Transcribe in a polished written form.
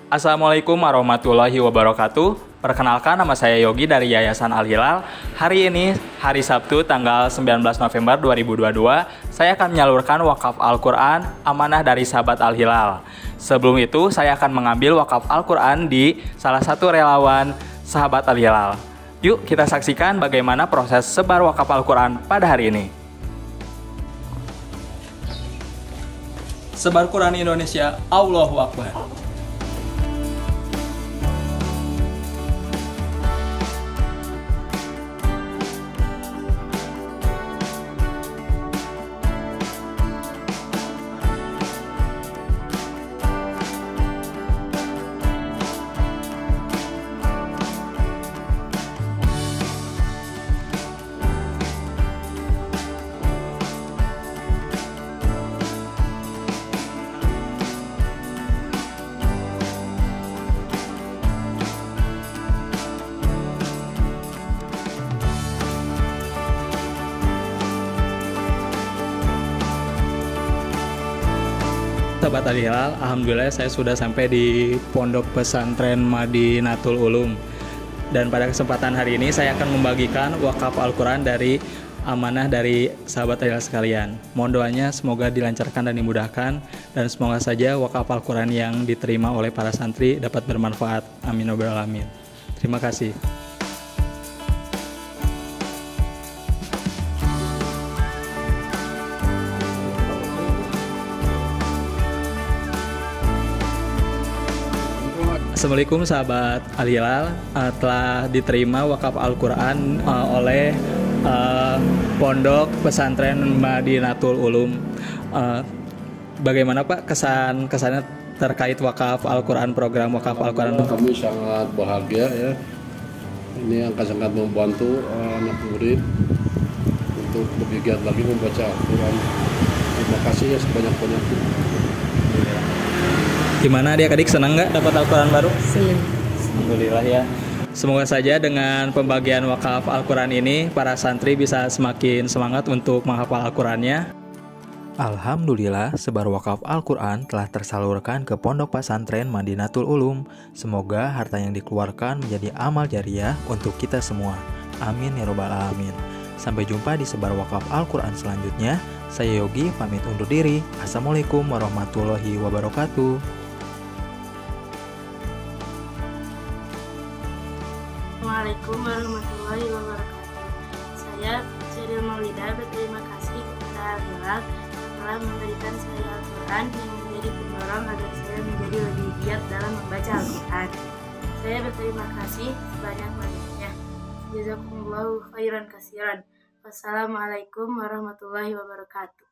Assalamualaikum warahmatullahi wabarakatuh. Perkenalkan, nama saya Yogi dari Yayasan Al-Hilal. Hari ini, hari Sabtu, tanggal 19 November 2022, saya akan menyalurkan wakaf Al-Quran amanah dari sahabat Al-Hilal. Sebelum itu, saya akan mengambil wakaf Al-Quran di salah satu relawan sahabat Al-Hilal. Yuk kita saksikan bagaimana proses sebar wakaf Al-Quran pada hari ini. Sebar Quran Indonesia, Allahu Akbar. Sahabat Al-Hilal, alhamdulillah saya sudah sampai di Pondok Pesantren Madinatul Ulum. Dan pada kesempatan hari ini saya akan membagikan wakaf Al-Quran dari amanah dari sahabat Al-Hilal sekalian. Mohon doanya semoga dilancarkan dan dimudahkan, dan semoga saja wakaf Al-Quran yang diterima oleh para santri dapat bermanfaat. Amin ya rabbal alamin. Terima kasih. Assalamualaikum sahabat Al-Hilal, telah diterima wakaf Al-Quran oleh Pondok Pesantren Madinatul Ulum. Bagaimana Pak kesannya terkait wakaf Al-Quran, program wakaf Al-Quran? Kami sangat bahagia ya. Ini akan sangat membantu anak murid untuk lebih giat lagi membaca Al-Quran. Terima kasih ya sebanyak-banyaknya. Gimana adik-adik, senang nggak dapat Al-Quran baru? Senang. Alhamdulillah ya. Semoga saja dengan pembagian wakaf Al-Quran ini, para santri bisa semakin semangat untuk menghafal Al-Qurannya. Alhamdulillah, sebar wakaf Al-Quran telah tersalurkan ke Pondok Pesantren Madinatul Ulum. Semoga harta yang dikeluarkan menjadi amal jariah untuk kita semua. Amin ya rabbal alamin. Sampai jumpa di sebar wakaf Al-Quran selanjutnya. Saya Yogi, pamit undur diri. Assalamualaikum warahmatullahi wabarakatuh. Assalamualaikum warahmatullahi wabarakatuh. Saya Ceril Maulida berterima kasih kepada Al-Hilal telah memberikan saya Al-Quran yang menjadi pendorong agar saya menjadi lebih giat dalam membaca Al-Quran. Saya berterima kasih sebanyak-banyaknya. Jazakumullahu khairan katsiran. Wassalamualaikum warahmatullahi wabarakatuh.